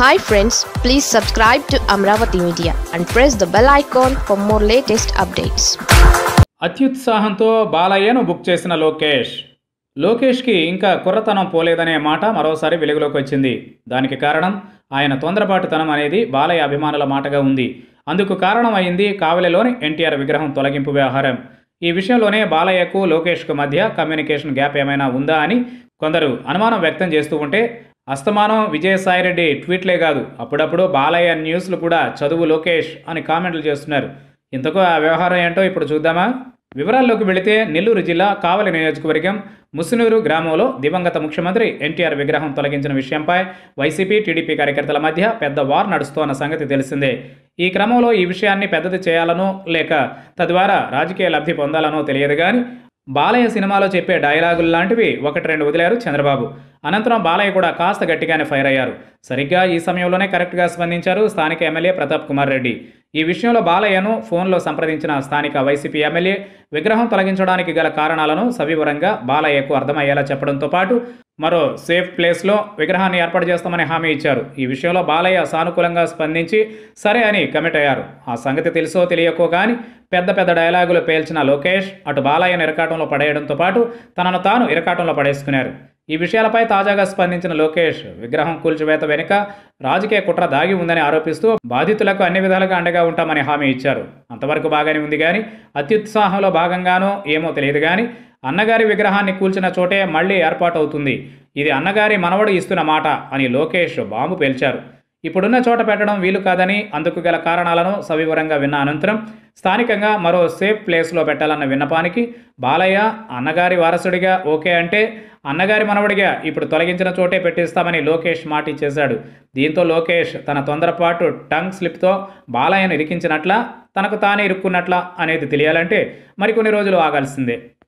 Hi friends, please subscribe to Amaravathi Media and press the bell icon for more latest updates. అత్యుత్సాహంతో బాలయ్యను book చేసిన లోకేష్కి ఇంకా కుర్రతనం పోలేదనే మాట మరోసారి వెలుగులోకి వచ్చింది. దానికి కారణం ఆయన తొందరపాటుతనం అనేది బాలయ్య అభిమానుల మాటగా ఉంది. అందుకు కారణం అయింది కావలిలోని ఎన్టీఆర్ విగ్రహం తొలగింపు వ్యవహారం. ఈ విషయంలోనే బాలయ్యకు లోకేష్కు మధ్య కమ్యూనికేషన్ గ్యాప్ ఏమైనా ఉందా అని కొందరు అనుమానం వ్యక్తం చేస్తూ ఉంటే, అస్తమానం విజయసాయిరెడ్డి ట్వీట్లే కాదు, అప్పుడప్పుడు బాలయ్య న్యూస్లు కూడా చదువు లోకేష్ అని కామెంట్లు చేస్తున్నారు. ఇంతకు ఆ వ్యవహారం ఏంటో ఇప్పుడు చూద్దామా? వివరాల్లోకి వెళితే, నెల్లూరు జిల్లా కావలి నియోజకవర్గం ముసునూరు గ్రామంలో దివంగత ముఖ్యమంత్రి ఎన్టీఆర్ విగ్రహం తొలగించిన విషయంపై వైసీపీ, టీడీపీ కార్యకర్తల మధ్య పెద్ద వార్ నడుస్తోన్న సంగతి తెలిసిందే. ఈ క్రమంలో ఈ విషయాన్ని పెద్దది చేయాలనో లేక తద్వారా రాజకీయ లబ్ధి పొందాలనో తెలియదు కానీ, బాలయ్య సినిమాలో చెప్పే డైలాగులు లాంటివి ఒకటి రెండు వదిలారు చంద్రబాబు. అనంతరం బాలయ్య కూడా కాస్త గట్టిగానే ఫైర్ అయ్యారు. సరిగ్గా ఈ సమయంలోనే కరెక్ట్గా స్పందించారు స్థానిక ఎమ్మెల్యే ప్రతాప్ కుమార్ రెడ్డి. ఈ విషయంలో బాలయ్యను ఫోన్లో సంప్రదించిన స్థానిక వైసీపీ ఎమ్మెల్యే విగ్రహం తొలగించడానికి గల కారణాలను సవివరంగా బాలయ్యకు అర్థమయ్యేలా చెప్పడంతో పాటు మరో సేఫ్ ప్లేస్లో విగ్రహాన్ని ఏర్పాటు చేస్తామని హామీ ఇచ్చారు. ఈ విషయంలో బాలయ్య సానుకూలంగా స్పందించి సరే అని కమిట్ అయ్యారు. ఆ సంగతి తెలుసో తెలియకో కానీ పెద్ద పెద్ద డైలాగులు పేల్చిన లోకేష్ అటు బాలయ్యను ఇరకాటంలో పడేయడంతో పాటు తనను తాను ఇరకాటంలో పడేసుకున్నారు. ఈ విషయాలపై తాజాగా స్పందించిన లోకేష్ విగ్రహం కూల్చివేత వెనుక రాజకీయ కుట్ర దాగి ఉందని ఆరోపిస్తూ బాధితులకు అన్ని విధాలుగా అండగా ఉంటామని హామీ ఇచ్చారు. అంతవరకు బాగానే ఉంది కానీ అత్యుత్సాహంలో భాగంగానో ఏమో తెలియదు కానీ అన్నగారి విగ్రహాన్ని కూల్చిన చోటే మళ్లీ ఏర్పాటవుతుంది. ఇది అన్నగారి మనవడు ఇస్తున్న మాట అని లోకేష్ బాంబు పేల్చారు. ఇప్పుడున్న చోట పెట్టడం వీలు కాదని, అందుకు గల కారణాలను సవివరంగా విన్న అనంతరం స్థానికంగా మరో సేఫ్ ప్లేస్లో పెట్టాలన్న విన్నపానికి బాలయ్య అన్నగారి వారసుడిగా ఓకే అంటే, అన్నగారి మనవడిగా ఇప్పుడు తొలగించిన చోటే పెట్టిస్తామని లోకేష్ మాటిచ్చేశాడు. దీంతో లోకేష్ తన తొందరపాటు టంగ్ స్లిప్తో బాలయ్యను ఇరికించినట్లా, తనకు తానే ఇరుక్కున్నట్లా అనేది తెలియాలంటే మరికొన్ని రోజులు ఆగాల్సిందే.